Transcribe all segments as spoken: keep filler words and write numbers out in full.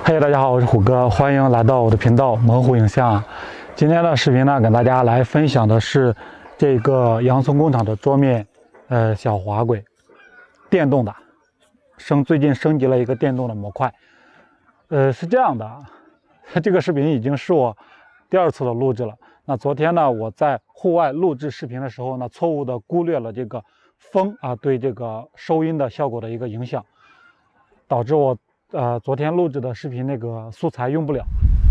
嘿，大家好，我是虎哥，欢迎来到我的频道猛虎影像。今天的视频呢，跟大家来分享的是这个洋葱工厂的桌面，呃，小滑轨，电动的，升最近升级了一个电动的模块。呃，是这样的啊，这个视频已经是我第二次的录制了。那昨天呢，我在户外录制视频的时候呢，错误的忽略了这个风啊对这个收音的效果的一个影响，导致我。呃，昨天录制的视频那个素材用不了。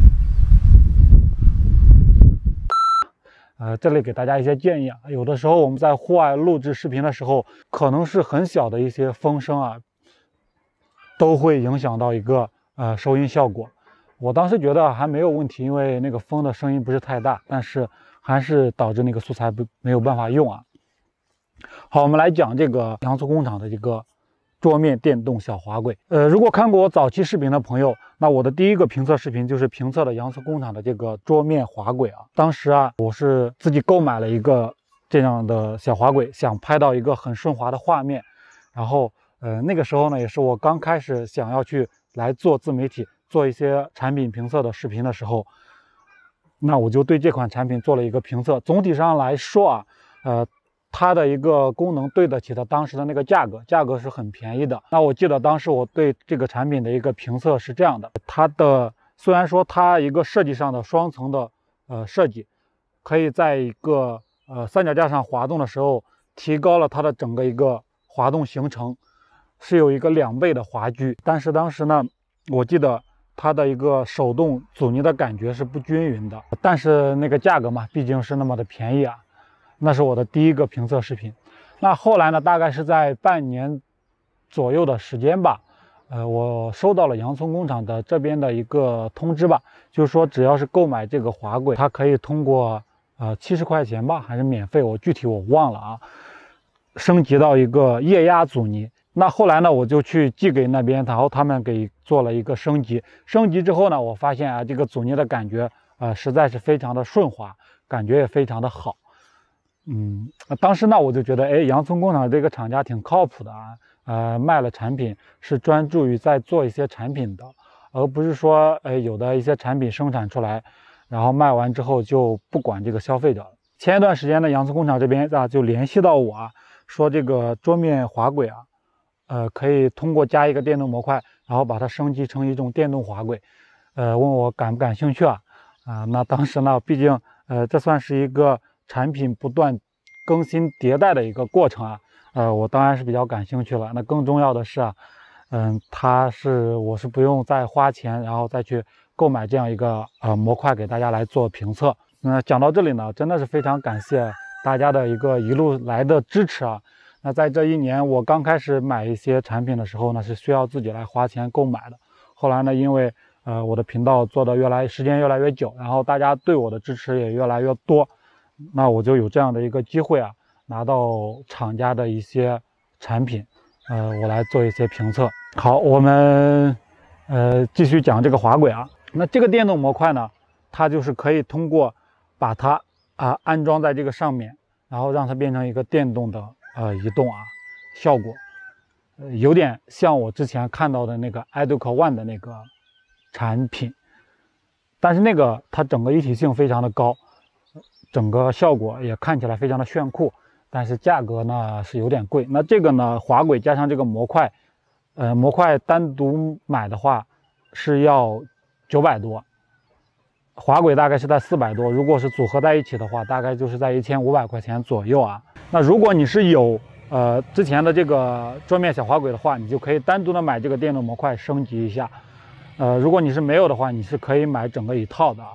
呃，这里给大家一些建议啊，有的时候我们在户外录制视频的时候，可能是很小的一些风声啊，都会影响到一个呃收音效果。我当时觉得还没有问题，因为那个风的声音不是太大，但是还是导致那个素材不没有办法用啊。好，我们来讲这个洋葱工厂的这个。桌面电动小滑轨，呃，如果看过我早期视频的朋友，那我的第一个评测视频就是评测的洋葱工厂的这个桌面滑轨啊。当时啊，我是自己购买了一个这样的小滑轨，想拍到一个很顺滑的画面。然后，呃，那个时候呢，也是我刚开始想要去来做自媒体，做一些产品评测的视频的时候，那我就对这款产品做了一个评测。总体上来说啊，呃。它的一个功能对得起它当时的那个价格，价格是很便宜的。那我记得当时我对这个产品的一个评测是这样的：它的虽然说它一个设计上的双层的呃设计，可以在一个呃三脚架上滑动的时候，提高了它的整个一个滑动行程，是有一个两倍的滑距。但是当时呢，我记得它的一个手动阻尼的感觉是不均匀的。但是那个价格嘛，毕竟是那么的便宜啊。那是我的第一个评测视频。那后来呢，大概是在半年左右的时间吧，呃，我收到了洋葱工厂的这边的一个通知吧，就是说只要是购买这个滑轨，它可以通过呃七十块钱吧，还是免费，我具体我忘了啊，升级到一个液压阻尼。那后来呢，我就去寄给那边，然后他们给做了一个升级。升级之后呢，我发现啊，这个阻尼的感觉呃实在是非常的顺滑，感觉也非常的好。嗯，当时呢，我就觉得，哎，洋葱工厂这个厂家挺靠谱的啊，呃，卖了产品是专注于在做一些产品的，而不是说，哎，有的一些产品生产出来，然后卖完之后就不管这个消费者了。前一段时间呢，洋葱工厂这边啊就联系到我啊，说这个桌面滑轨啊，呃，可以通过加一个电动模块，然后把它升级成一种电动滑轨，呃，问我感不感兴趣啊？啊，那当时呢，毕竟，呃，这算是一个。产品不断更新迭代的一个过程啊，呃，我当然是比较感兴趣了。那更重要的是啊，嗯，它是我是不用再花钱，然后再去购买这样一个呃模块给大家来做评测。那讲到这里呢，真的是非常感谢大家的一个一路来的支持啊。那在这一年，我刚开始买一些产品的时候呢，是需要自己来花钱购买的。后来呢，因为呃我的频道做的越来时间越来越久，然后大家对我的支持也越来越多。那我就有这样的一个机会啊，拿到厂家的一些产品，呃，我来做一些评测。好，我们呃继续讲这个滑轨啊。那这个电动模块呢，它就是可以通过把它啊安装在这个上面，然后让它变成一个电动的呃移动啊，效果、呃、有点像我之前看到的那个 Educo One 的那个产品，但是那个它整个一体性非常的高。整个效果也看起来非常的炫酷，但是价格呢是有点贵。那这个呢，滑轨加上这个模块，呃，模块单独买的话是要九百多，滑轨大概是在四百多。如果是组合在一起的话，大概就是在一千五百块钱左右啊。那如果你是有呃之前的这个桌面小滑轨的话，你就可以单独的买这个电动模块升级一下。呃，如果你是没有的话，你是可以买整个一套的啊。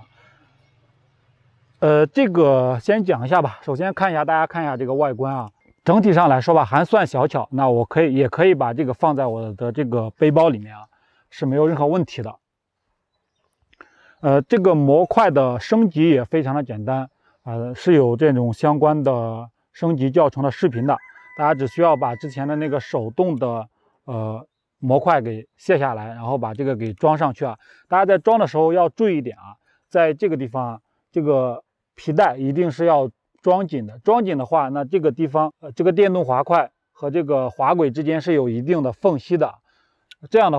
呃，这个先讲一下吧。首先看一下，大家看一下这个外观啊，整体上来说吧，还算小巧。那我可以也可以把这个放在我的这个背包里面啊，是没有任何问题的。呃，这个模块的升级也非常的简单，呃，是有这种相关的升级教程的视频的。大家只需要把之前的那个手动的呃模块给卸下来，然后把这个给装上去啊。大家在装的时候要注意一点啊，在这个地方这个皮带一定是要装紧的，装紧的话，那这个地方，呃，这个电动滑块和这个滑轨之间是有一定的缝隙的，这样的话，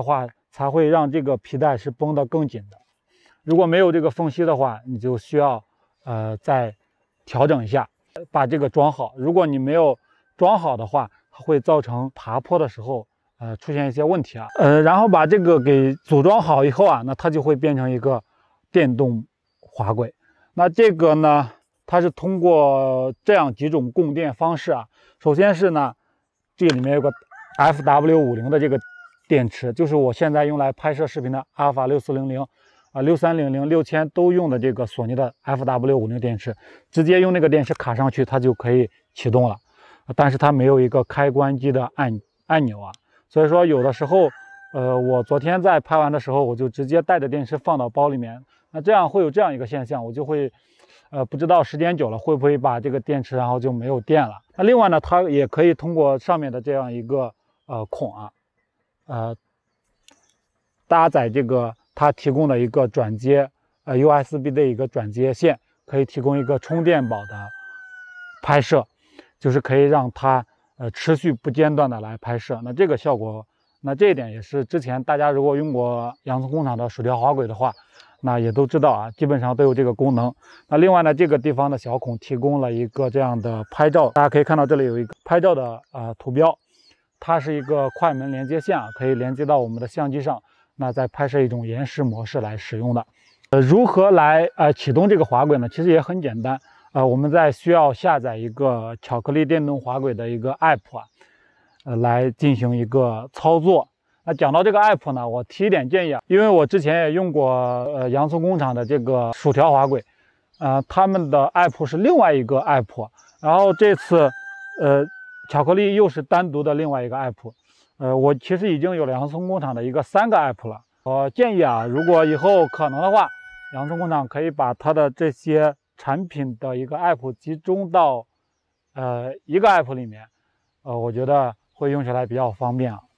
才会让这个皮带是绷得更紧的。如果没有这个缝隙的话，你就需要呃再调整一下，把这个装好。如果你没有装好的话，它会造成爬坡的时候呃出现一些问题啊。呃，然后把这个给组装好以后啊，那它就会变成一个电动滑轨。那这个呢，它是通过这样几种供电方式啊。首先是呢，这里面有个 F W 五十 的这个电池，就是我现在用来拍摄视频的阿尔法六四零零啊、六三零零、六千都用的这个索尼的 F W 五十 电池，直接用那个电池卡上去，它就可以启动了。但是它没有一个开关机的按按钮啊，所以说有的时候，呃，我昨天在拍完的时候，我就直接带着电池放到包里面，那这样会有这样一个现象，我就会，呃，不知道时间久了会不会把这个电池然后就没有电了。那另外呢，它也可以通过上面的这样一个呃孔啊，呃，搭载这个它提供的一个转接呃 U S B 的一个转接线，可以提供一个充电宝的拍摄。就是可以让它呃持续不间断的来拍摄，那这个效果，那这一点也是之前大家如果用过洋葱工厂的薯条滑轨的话，那也都知道啊，基本上都有这个功能。那另外呢，这个地方的小孔提供了一个这样的拍照，大家可以看到这里有一个拍照的呃图标，它是一个快门连接线啊，可以连接到我们的相机上，那在拍摄一种延时模式来使用的。呃，如何来呃启动这个滑轨呢？其实也很简单。呃，我们在需要下载一个巧克力电动滑轨的一个 app 啊，呃，来进行一个操作。那讲到这个 app 呢，我提一点建议啊，因为我之前也用过呃洋葱工厂的这个薯条滑轨，呃，他们的 app 是另外一个 app， 然后这次呃巧克力又是单独的另外一个 app， 呃，我其实已经有了洋葱工厂的一个三个 app 了。我建议啊，如果以后可能的话，洋葱工厂可以把它的这些产品的一个 app 集中到呃一个 app 里面，呃，我觉得会用起来比较方便啊。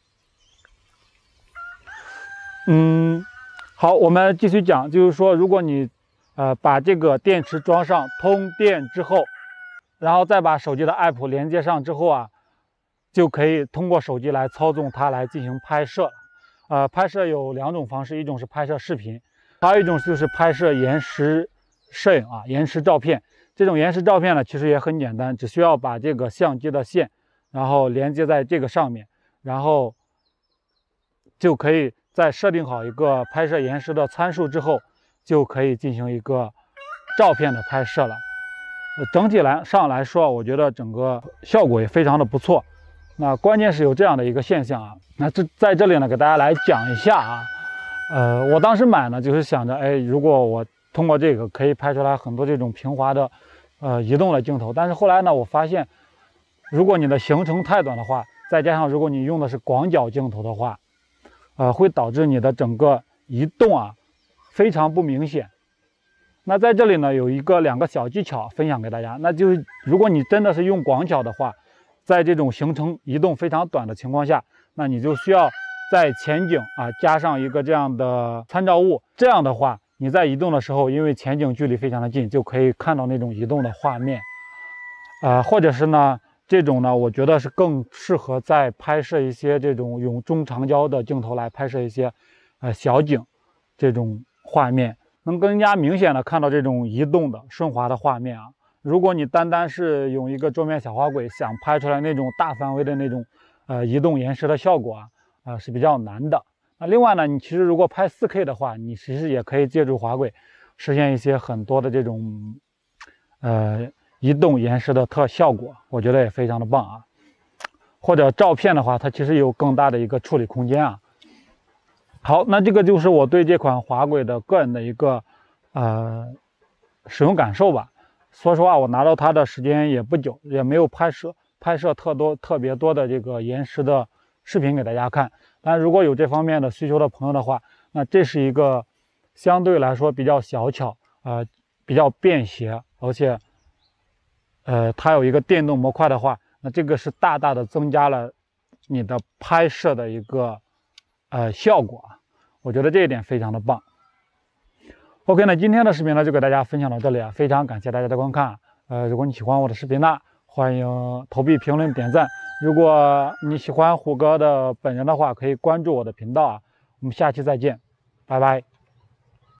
嗯，好，我们继续讲，就是说，如果你呃把这个电池装上通电之后，然后再把手机的 app 连接上之后啊，就可以通过手机来操纵它来进行拍摄。呃，拍摄有两种方式，一种是拍摄视频，还有一种就是拍摄延时摄影啊，延时照片。这种延时照片呢，其实也很简单，只需要把这个相机的线，然后连接在这个上面，然后就可以在设定好一个拍摄延时的参数之后，就可以进行一个照片的拍摄了。呃，整体来上来说，我觉得整个效果也非常的不错。那关键是有这样的一个现象啊，那这在这里呢，给大家来讲一下啊。呃，我当时买呢，就是想着，哎，如果我通过这个可以拍出来很多这种平滑的，呃，移动的镜头。但是后来呢，我发现，如果你的行程太短的话，再加上如果你用的是广角镜头的话，呃，会导致你的整个移动啊非常不明显。那在这里呢，有一个两个小技巧分享给大家，那就是如果你真的是用广角的话，在这种行程移动非常短的情况下，那你就需要在前景啊加上一个这样的参照物，这样的话你在移动的时候，因为前景距离非常的近，就可以看到那种移动的画面。呃，或者是呢，这种呢，我觉得是更适合在拍摄一些这种用中长焦的镜头来拍摄一些呃小景这种画面，能更加明显的看到这种移动的顺滑的画面啊。如果你单单是用一个桌面小滑轨想拍出来那种大范围的那种呃移动延时的效果啊，呃是比较难的。那另外呢，你其实如果拍 四K 的话，你其实也可以借助滑轨实现一些很多的这种呃移动延时的特效果，我觉得也非常的棒啊。或者照片的话，它其实有更大的一个处理空间啊。好，那这个就是我对这款滑轨的个人的一个呃使用感受吧。说实话，我拿到它的时间也不久，也没有拍摄拍摄特多特别多的这个延时的视频给大家看。但如果有这方面的需求的朋友的话，那这是一个相对来说比较小巧，呃，比较便携，而且，呃，它有一个电动模块的话，那这个是大大的增加了你的拍摄的一个呃效果啊。我觉得这一点非常的棒。OK， 那今天的视频呢就给大家分享到这里啊，非常感谢大家的观看。呃，如果你喜欢我的视频呢，欢迎投币、评论、点赞。如果你喜欢虎哥的本人的话，可以关注我的频道啊。 我们下期再见，拜拜。